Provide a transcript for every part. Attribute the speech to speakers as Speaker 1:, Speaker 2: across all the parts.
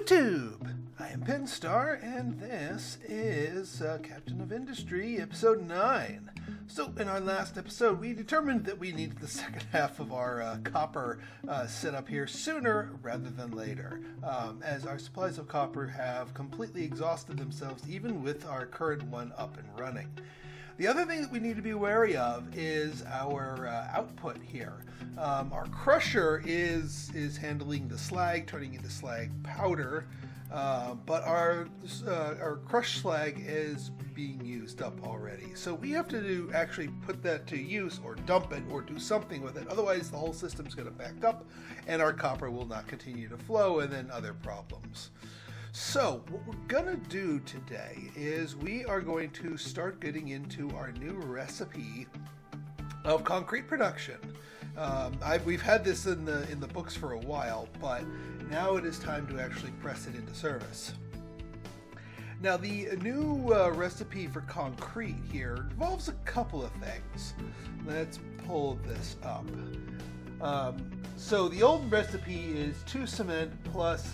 Speaker 1: YouTube! I am Pinstar, and this is Captain of Industry, Episode 9. So, in our last episode, we determined that we needed the second half of our copper set up here sooner rather than later, as our supplies of copper have completely exhausted themselves, even with our current one up and running. The other thing that we need to be wary of is our output here. Our crusher is handling the slag, turning into slag powder, but our crushed slag is being used up already. So we have to actually put that to use or dump it or do something with it. Otherwise, the whole system's going to back up and our copper will not continue to flow, and then other problems. So what we're gonna do today is we are going to start getting into our new recipe of concrete production. We've had this in the books for a while, but now it is time to actually press it into service. Now the new recipe for concrete here involves a couple of things. Let's pull this up. So the old recipe is 2 cement plus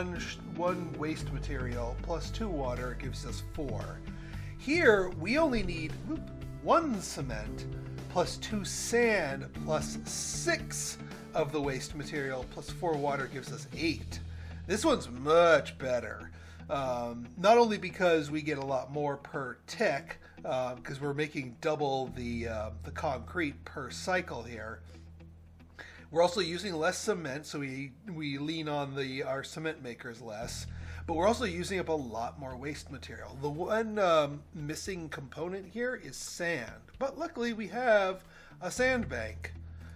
Speaker 1: 1 waste material plus 2 water gives us 4. Here we only need 1 cement plus 2 sand plus 6 of the waste material plus 4 water gives us 8. This one's much better. Not only because we get a lot more per tick, because we're making double the concrete per cycle here. We're also using less cement, so we lean on our cement makers less, but we're also using up a lot more waste material. The one missing component here is sand, but luckily we have a sand bank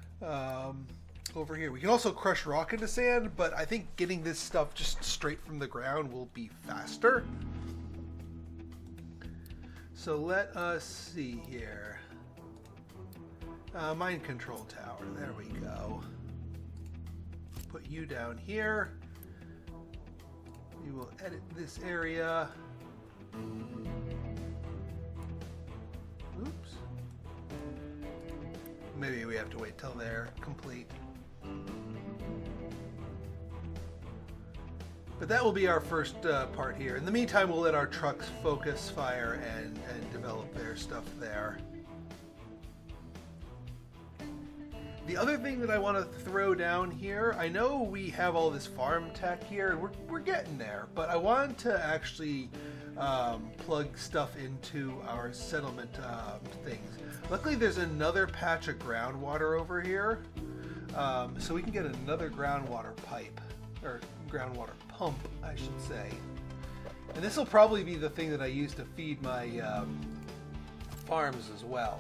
Speaker 1: over here. We can also crush rock into sand, but I think getting this stuff just straight from the ground will be faster. So let us see here. Mind control tower, there we go. Put you down here. We will edit this area. Oops. Maybe we have to wait till they're complete. But that will be our first part here. In the meantime, we'll let our trucks focus, fire, and develop their stuff there. The other thing that I want to throw down here, I know we have all this farm tech here, and we're getting there, but I want to actually plug stuff into our settlement things. Luckily, there's another patch of groundwater over here, so we can get another groundwater pipe, or groundwater pump, I should say. And this will probably be the thing that I use to feed my farms as well.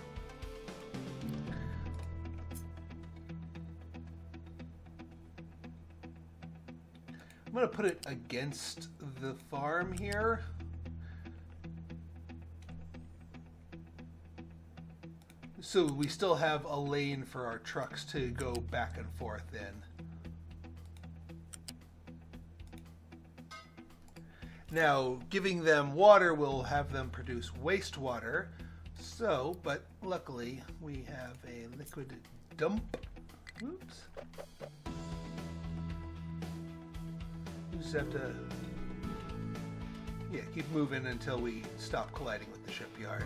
Speaker 1: I'm going to put it against the farm here. So we still have a lane for our trucks to go back and forth in. Now, giving them water will have them produce wastewater. So, but luckily we have a liquid dump. Oops. Just have to, keep moving until we stop colliding with the shipyard.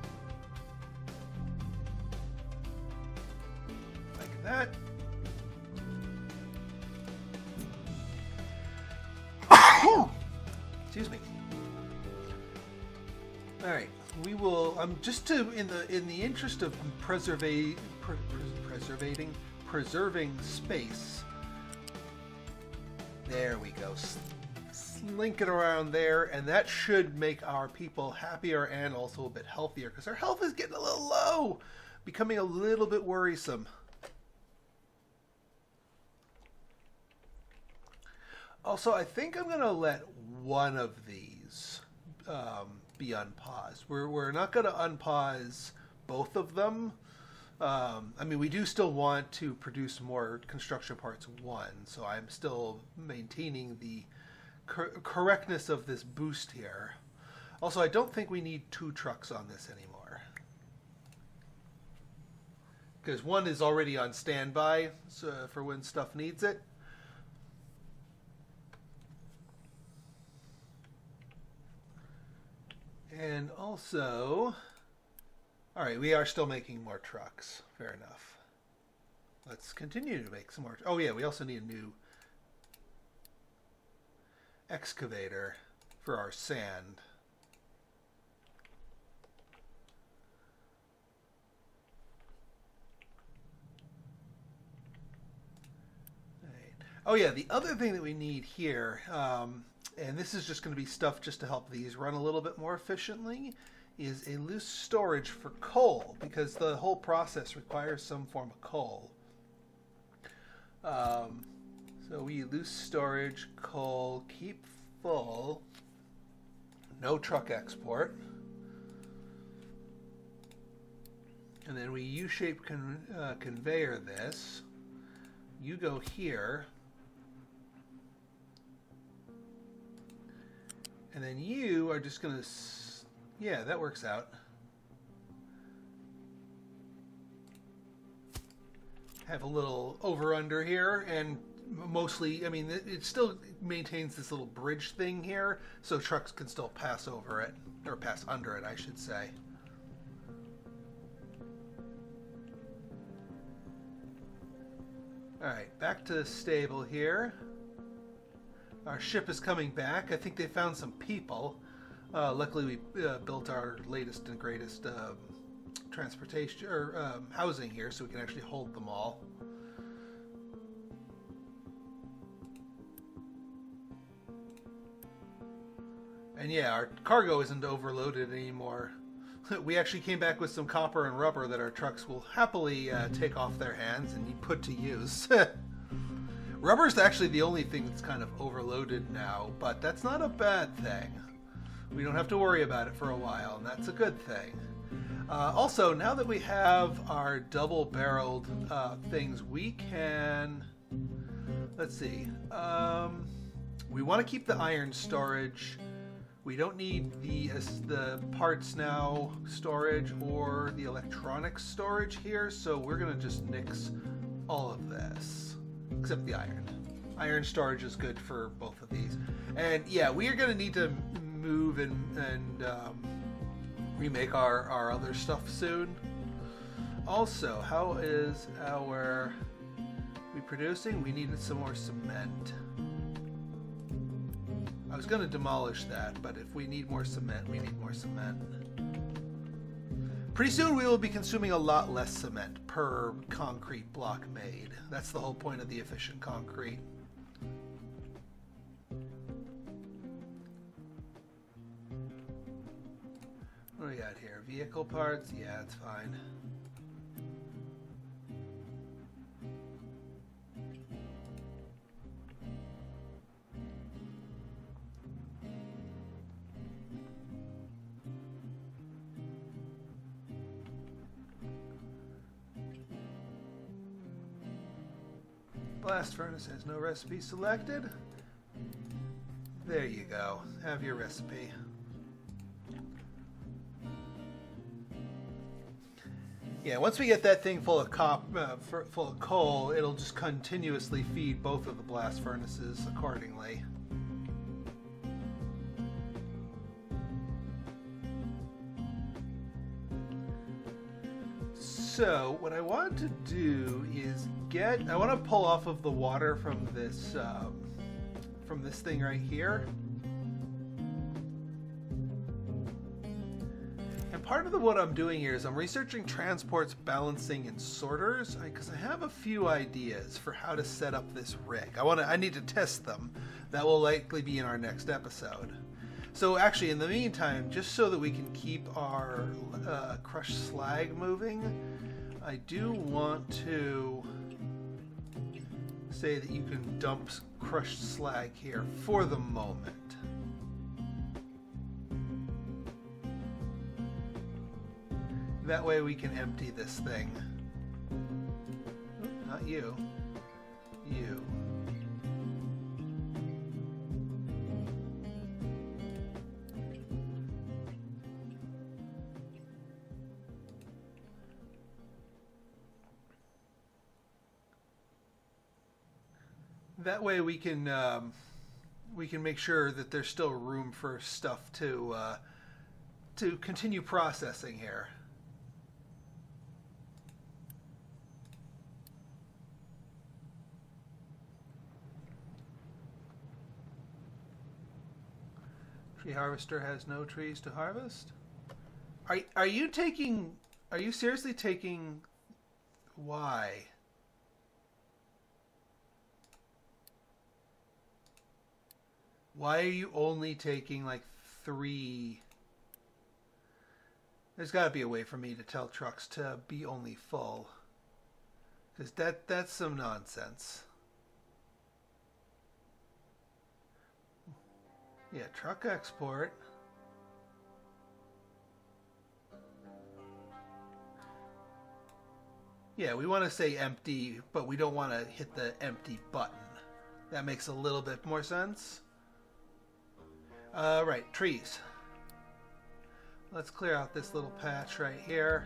Speaker 1: Like that. Excuse me. All right, we will. Just in the interest of preserving space. There we go. Slink it around there, and that should make our people happier and also a bit healthier, because our health is getting a little low, becoming a little bit worrisome. Also, I think I'm going to let one of these be unpaused. We're not going to unpause both of them. I mean, we do still want to produce more construction parts 1, so I'm still maintaining the correctness of this boost here. Also, I don't think we need 2 trucks on this anymore, because one is already on standby for when stuff needs it. And also, all right, we are still making more trucks. Fair enough. Let's continue to make some more. Oh yeah, we also need a new excavator for our sand. Oh yeah, the other thing that we need here, and this is just going to be stuff just to help these run a little bit more efficiently, is a loose storage for coal, because the whole process requires some form of coal. So we loose storage, coal, keep full, no truck export. And then we U-shape conveyor this. You go here. And then you are just going to, yeah, that works out. Have a little over-under here, and mostly, I mean, it still maintains this little bridge thing here, so trucks can still pass over it, or pass under it, I should say. Alright, back to the stable here. Our ship is coming back. I think they found some people. Luckily, we built our latest and greatest transportation or housing here, so we can actually hold them all. And yeah, our cargo isn't overloaded anymore. We actually came back with some copper and rubber that our trucks will happily take off their hands and put to use. Rubber is actually the only thing that's kind of overloaded now, but that's not a bad thing. We don't have to worry about it for a while, and that's a good thing. Also, now that we have our double-barreled things, we can... Let's see. We want to keep the iron storage. We don't need the parts now storage or the electronics storage here, so we're going to just nix all of this. Except the iron. Iron storage is good for both of these. And yeah, we are going to need to move and remake our other stuff soon. Also, how is our... we producing? We needed some more cement. I was going to demolish that, but if we need more cement, we need more cement. Pretty soon we will be consuming a lot less cement per concrete block made. That's the whole point of the efficient concrete. What do we got here? Vehicle parts? Yeah, it's fine. Blast furnace has no recipe selected. There you go. Have your recipe. Yeah, once we get that thing full of full of coal, it'll just continuously feed both of the blast furnaces accordingly. So what I want to do is I want to pull off of the water from this thing right here. And part of what I'm doing here is I'm researching transports, balancing, and sorters because I have a few ideas for how to set up this rig. I need to test them. That will likely be in our next episode. So actually, in the meantime, just so that we can keep our crushed slag moving, I do want to say that you can dump crushed slag here for the moment. That way we can empty this thing. Not you. You. That way we can make sure that there's still room for stuff to to continue processing here. Tree harvester has no trees to harvest. Are you taking? Are you seriously taking? Why? Why are you only taking like 3? There's got to be a way for me to tell trucks to be only full. Because that's some nonsense. Yeah, truck export. Yeah, we want to say empty, but we don't want to hit the empty button. That makes a little bit more sense. Right, trees. Let's clear out this little patch right here.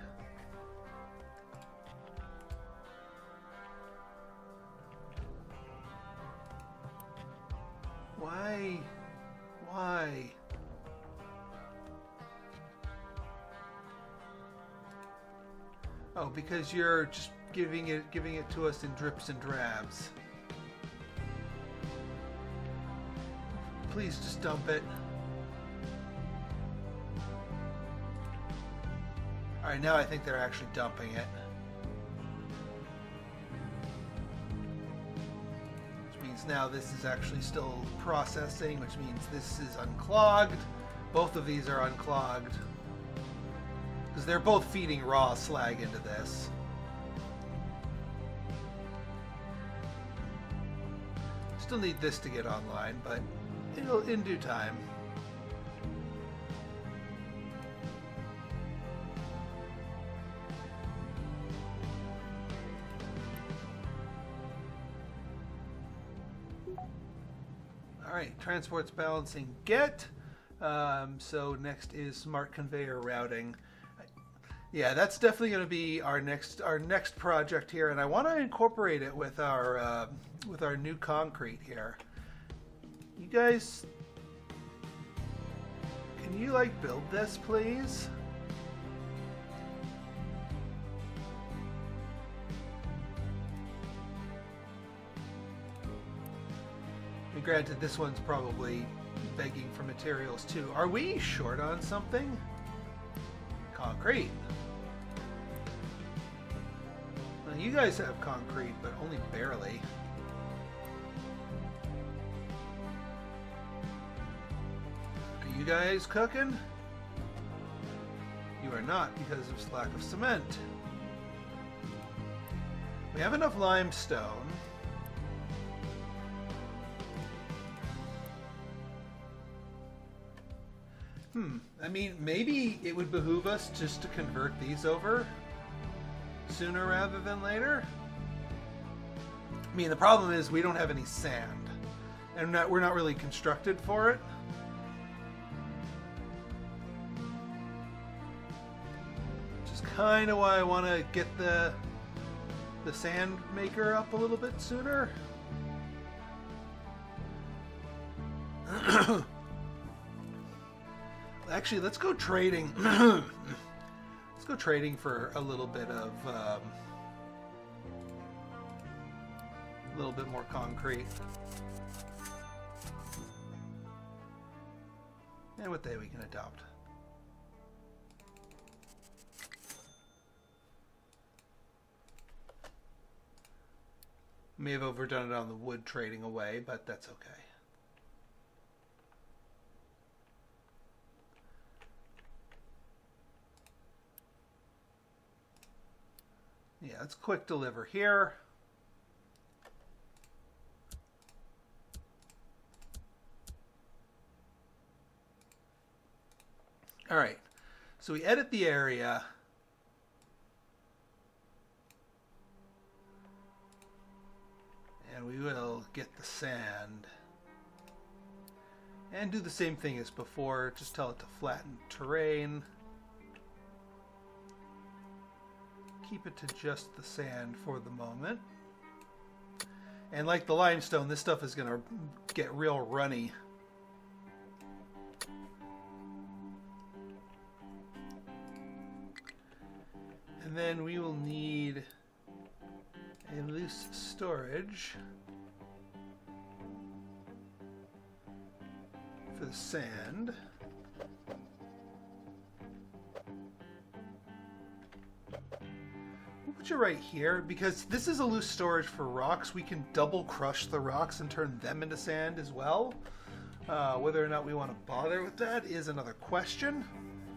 Speaker 1: Why? Why? Oh, because you're just giving it to us in drips and drabs. Please just dump it. Alright, now I think they're actually dumping it. Which means now this is actually still processing, which means this is unclogged. Both of these are unclogged. Because they're both feeding raw slag into this. Still need this to get online, but it'll in due time. Alright, transport's balancing get. So next is smart conveyor routing. Yeah, that's definitely going to be our next project here, and I want to incorporate it with our new concrete here. You guys, can you like build this, please? And granted, this one's probably begging for materials too. Are we short on something? Concrete. Well, you guys have concrete, but only barely. Are you guys cooking? You are not, because of lack of cement. We have enough limestone. I mean, maybe it would behoove us just to convert these over sooner rather than later. I mean, the problem is we don't have any sand, and we're not really constructed for it. Which is kind of why I want to get the sand maker up a little bit sooner. Actually, let's go trading. Let's go trading for a little bit of, a little bit more concrete. And what day we can adopt. May have overdone it on the wood trading away, but that's okay. Yeah, let's quick deliver here. All right, so we edit the area. And we will get the sand. And do the same thing as before, just tell it to flatten terrain. Keep it to just the sand for the moment. And like the limestone, this stuff is going to get real runny. And then we will need a loose storage for the sand. We'll put you right here because this is a loose storage for rocks. We can double crush the rocks and turn them into sand as well. Whether or not we want to bother with that is another question.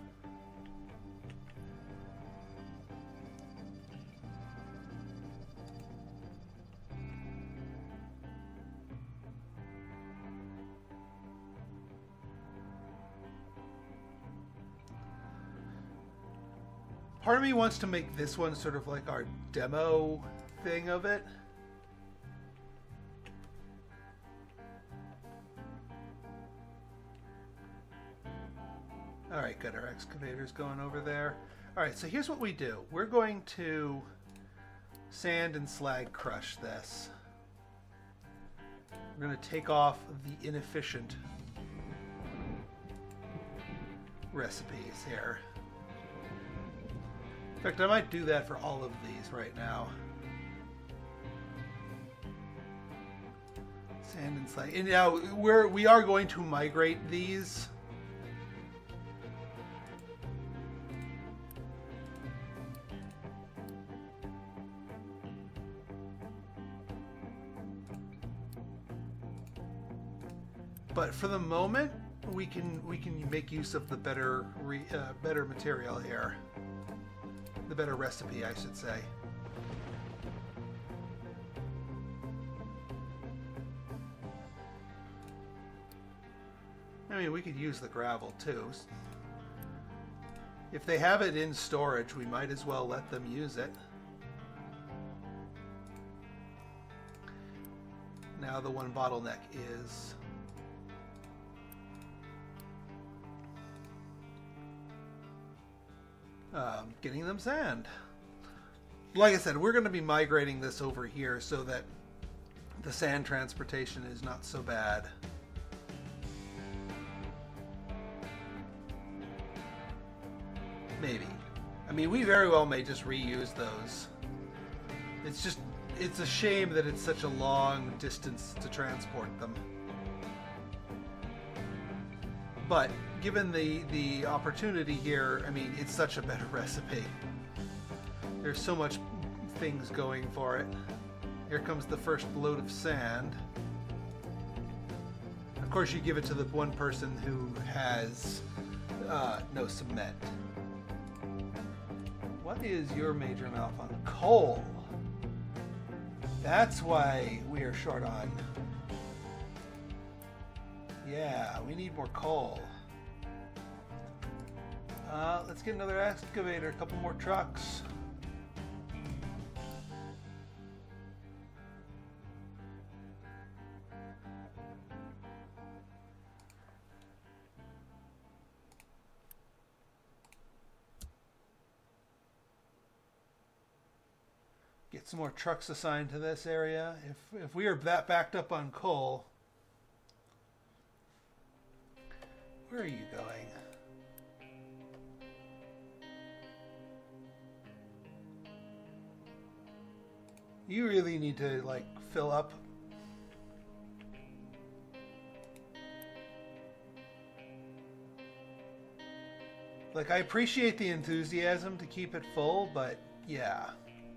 Speaker 1: Part of me wants to make this one sort of like our demo thing of it. Alright, good. Our excavator's going over there. Alright, so here's what we do. We're going to sand and slag crush this. We're going to take off the inefficient recipes here. In fact, I might do that for all of these right now. Sand and slag. And now we are going to migrate these. But for the moment, we can make use of the better material here. The better recipe, I should say. I mean, we could use the gravel too. If they have it in storage, we might as well let them use it. Now the one bottleneck is getting them sand. Like I said, we're going to be migrating this over here so that the sand transportation is not so bad. Maybe. I mean, we very well may just reuse those. It's a shame that it's such a long distance to transport them. But given the opportunity here, I mean, it's such a better recipe. There's so much things going for it. Here comes the first load of sand. Of course, you give it to the one person who has no cement. What is your major malfunction? Coal. That's why we are short on. Yeah, we need more coal. Let's get another excavator, a couple more trucks. Get some more trucks assigned to this area. If we are that backed up on coal, where are you going? You really need to, like, fill up. Like, I appreciate the enthusiasm to keep it full, but yeah.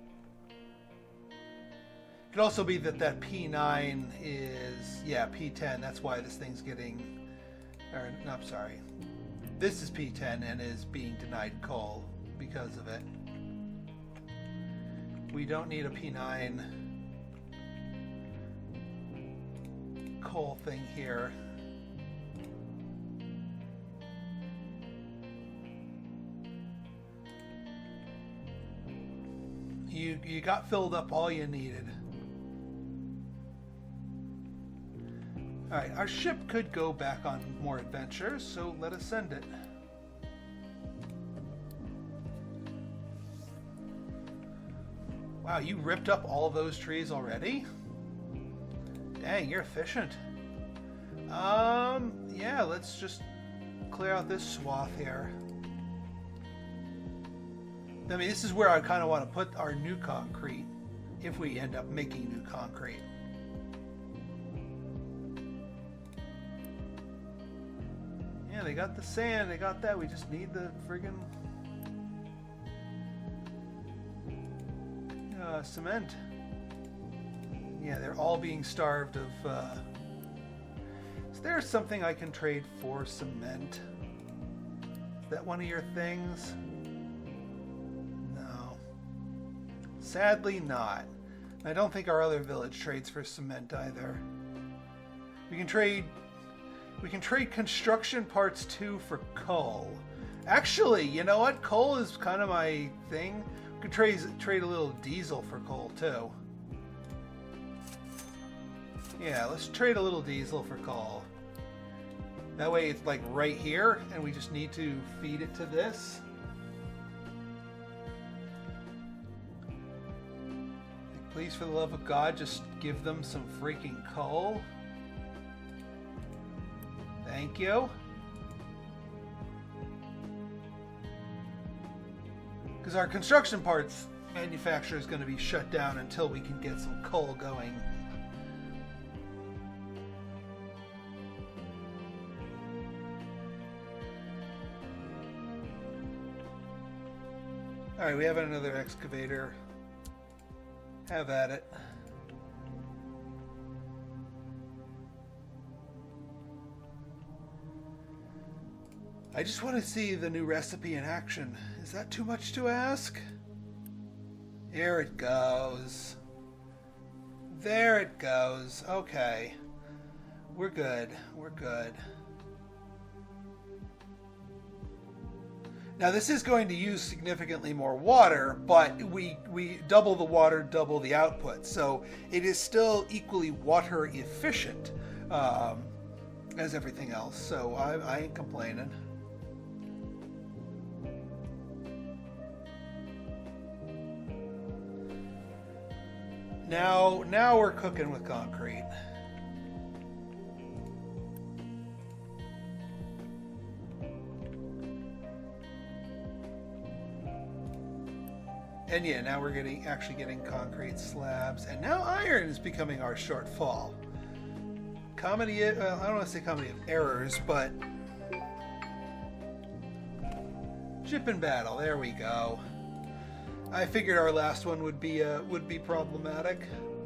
Speaker 1: It could also be that P9 is, yeah, P10. That's why this thing's getting, or no, I'm sorry. This is P10 and is being denied coal because of it. We don't need a P9 coal thing here. You got filled up all you needed. Alright, our ship could go back on more adventures, so let us send it. Wow, you ripped up all those trees already? Dang, you're efficient. Yeah, let's just clear out this swath here. I mean, this is where I kind of want to put our new concrete, if we end up making new concrete. Yeah, they got the sand, they got that. We just need the friggin' cement. Yeah, they're all being starved of... Is there something I can trade for cement? Is that one of your things? No. Sadly not. I don't think our other village trades for cement either. We can trade construction parts too for coal. Actually, you know what? Coal is kind of my thing. We could trade a little diesel for coal too. Yeah, let's trade a little diesel for coal. That way it's like right here, and we just need to feed it to this. Please, for the love of God, just give them some freaking coal. Thank you. Because our construction parts manufacturer is going to be shut down until we can get some coal going. Alright, we have another excavator. Have at it. I just want to see the new recipe in action. Is that too much to ask? Here it goes. There it goes. Okay. We're good. We're good. Now this is going to use significantly more water, but we double the water, double the output. So it is still equally water efficient as everything else. So I ain't complaining. Now we're cooking with concrete. And yeah, now we're actually getting concrete slabs, and now iron is becoming our shortfall. Comedy, I don't want to say comedy of errors, but ship and battle. There we go. I figured our last one would be problematic.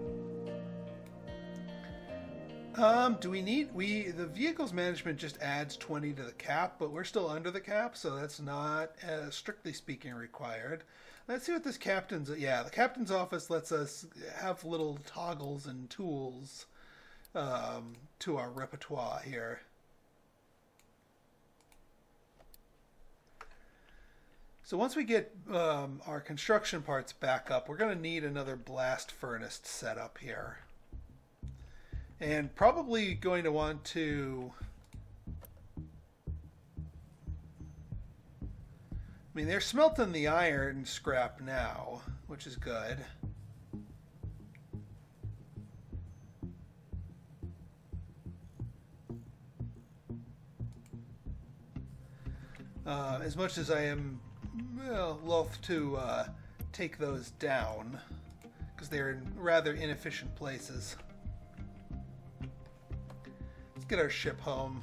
Speaker 1: Do we need the vehicles management just adds 20 to the cap, but we're still under the cap, so that's not strictly speaking required. Let's see what this captain's... Yeah, the captain's office lets us have little toggles and tools to our repertoire here. So once we get our construction parts back up, we're going to need another blast furnace set up here. And probably going to want to... I mean, they're smelting the iron scrap now, which is good. As much as I am loath to take those down, because they're in rather inefficient places. Let's get our ship home.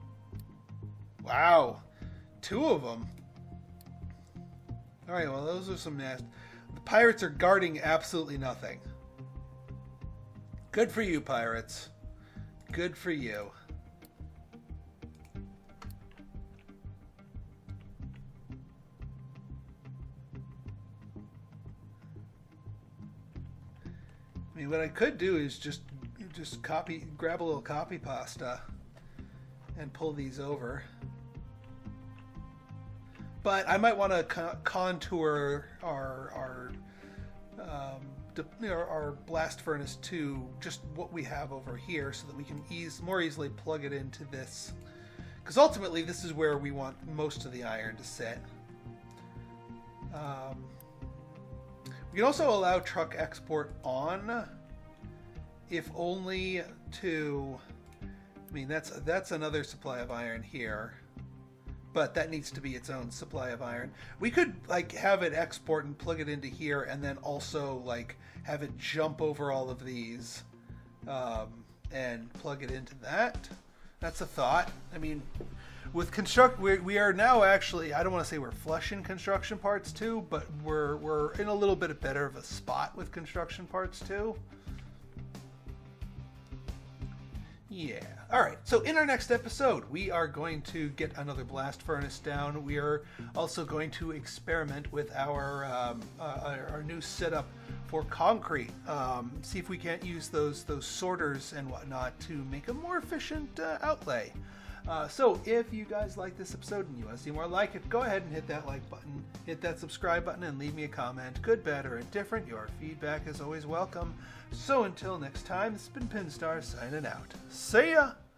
Speaker 1: Wow, 2 of them. Alright, well, those are some nasty... The pirates are guarding absolutely nothing. Good for you, pirates. Good for you. I mean, what I could do is just grab a little copy pasta and pull these over. But I might want to contour our blast furnace to just what we have over here, so that we can more easily plug it into this. Because ultimately, this is where we want most of the iron to sit. We can also allow truck export on, if only to... I mean, that's another supply of iron here. but that needs to be its own supply of iron. We could like have it export and plug it into here, and then also like have it jump over all of these and plug it into that. That's a thought. I mean, with we are now actually, I don't want to say we're flush in construction parts too, but we're in a little bit better of a spot with construction parts too. Yeah. All right. So in our next episode, we are going to get another blast furnace down. We are also going to experiment with our new setup for concrete. See if we can't use those sorters and whatnot to make a more efficient outlay. So if you guys like this episode and you want to see more like it, go ahead and hit that like button, hit that subscribe button, and leave me a comment. Good, bad, or indifferent. Your feedback is always welcome. So until next time, this has been Pinstar signing out. See ya!